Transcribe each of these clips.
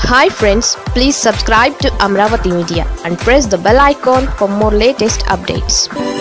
Hi friends, please subscribe to Amravati Media and press the bell icon for more latest updates.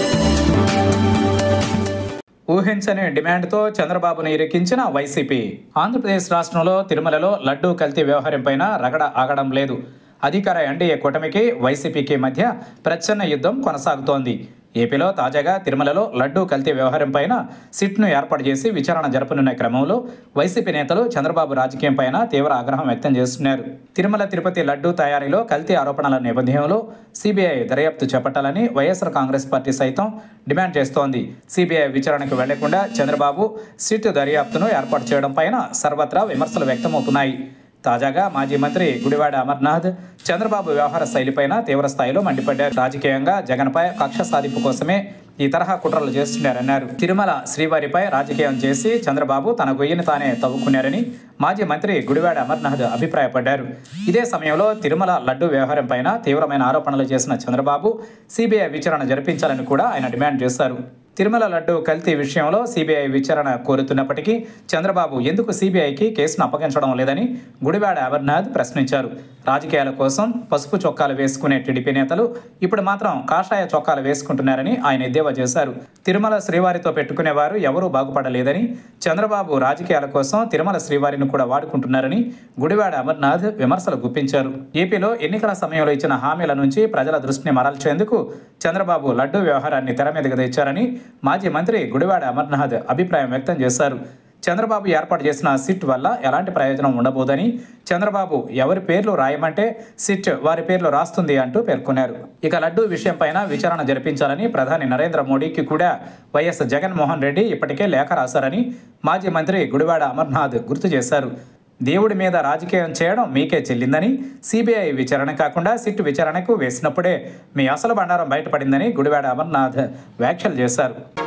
ఊహించని డిమాండ్తో చంద్రబాబును ఇరికించిన YCP. Andhra Pradesh రాష్ట్రంలో తిరుమలలో లడ్డూ కల్తీ వ్యవహారంపైన రగడ ఆగడం లేదు. అధికార ఎన్డీఏ కూటమికి వైసీపీకి మధ్య ప్రచ్ఛన్న యుద్ధం కొనసాగుతోంది. ఏపీలో తాజాగా తిరుమలలో లడ్డూ కల్తీ వ్యవహారంపైన సిట్ను ఏర్పాటు చేసి విచారణ జరపనున్న క్రమంలో వైసీపీ నేతలు చంద్రబాబు రాజకీయం పైన తీవ్ర ఆగ్రహం వ్యక్తం చేస్తున్నారు. తిరుమల తిరుపతి లడ్డూ తయారీలో కల్తీ ఆరోపణల నేపథ్యంలో సిబిఐ దర్యాప్తు చేపట్టాలని వైఎస్ఆర్ కాంగ్రెస్ పార్టీ సైతం డిమాండ్ చేస్తోంది. సిబిఐ విచారణకు వెళ్లకుండా చంద్రబాబు సిట్ దర్యాప్తును ఏర్పాటు చేయడం పైన సర్వత్రా విమర్శలు వ్యక్తమవుతున్నాయి. తాజాగా మాజీ మంత్రి గుడివాడ అమర్నాథ్ చంద్రబాబు వ్యవహార శైలిపైన తీవ్ర స్థాయిలో మండిపడ్డారు. రాజకీయంగా జగన్పై కక్ష సాధింపు కోసమే ఈ తరహా కుట్రలు చేస్తున్నారన్నారు. తిరుమల శ్రీవారిపై రాజకీయం చేసి చంద్రబాబు తన గొయ్యిని తానే తవ్వుకున్నారని మాజీ మంత్రి గుడివాడ అమర్నాథ్ అభిప్రాయపడ్డారు. ఇదే సమయంలో తిరుమల లడ్డూ వ్యవహారం పైన తీవ్రమైన ఆరోపణలు చేసిన చంద్రబాబు సిబిఐ విచారణ జరిపించాలని కూడా ఆయన డిమాండ్ చేశారు. తిరుమల లడ్డూ కల్తీ విషయంలో సిబిఐ విచారణ కోరుతున్నప్పటికీ చంద్రబాబు ఎందుకు సిబిఐకి కేసును అప్పగించడం లేదని గుడివాడ అమర్నాథ్ ప్రశ్నించారు. రాజకీయాల కోసం పసుపు చొక్కాలు వేసుకునే టీడీపీ నేతలు ఇప్పుడు మాత్రం కాషాయ చొక్కాలు వేసుకుంటున్నారని ఆయన ఎద్దేవా చేశారు. తిరుమల శ్రీవారితో పెట్టుకునేవారు ఎవరూ బాగుపడలేదని, చంద్రబాబు రాజకీయాల కోసం తిరుమల శ్రీవారిని కూడా వాడుకుంటున్నారని గుడివాడ అమర్నాథ్ విమర్శలు గుప్పించారు. ఏపీలో ఎన్నికల సమయంలో ఇచ్చిన హామీల నుంచి ప్రజల దృష్టిని మరల్చేందుకు చంద్రబాబు లడ్డూ వ్యవహారాన్ని తెర మీదకు తెచ్చారని మాజీ మంత్రి గుడివాడ అమర్నాథ్ అభిప్రాయం వ్యక్తం చేశారు. చంద్రబాబు ఏర్పాటు చేసిన సిట్ వల్ల ఎలాంటి ప్రయోజనం ఉండబోదని, చంద్రబాబు ఎవరి పేర్లు రాయమంటే సిట్ వారి పేర్లు రాస్తుంది అంటూ పేర్కొన్నారు. ఇక లడ్డూ విషయంపైన విచారణ జరిపించాలని ప్రధాని నరేంద్ర మోడీకి కూడా వైఎస్ జగన్మోహన్ రెడ్డి ఇప్పటికే లేఖ రాశారని మాజీ మంత్రి గుడివాడ అమర్నాథ్ గుర్తు చేశారు. దేవుడి మీద రాజకీయం చేయడం మీకే చెల్లిందని, సిబిఐ విచారణ కాకుండా సిట్ విచారణకు వేసినప్పుడే మీ అసలు బండారం బయటపడిందని గుడివాడ అమర్నాథ్ వ్యాఖ్యలు చేశారు.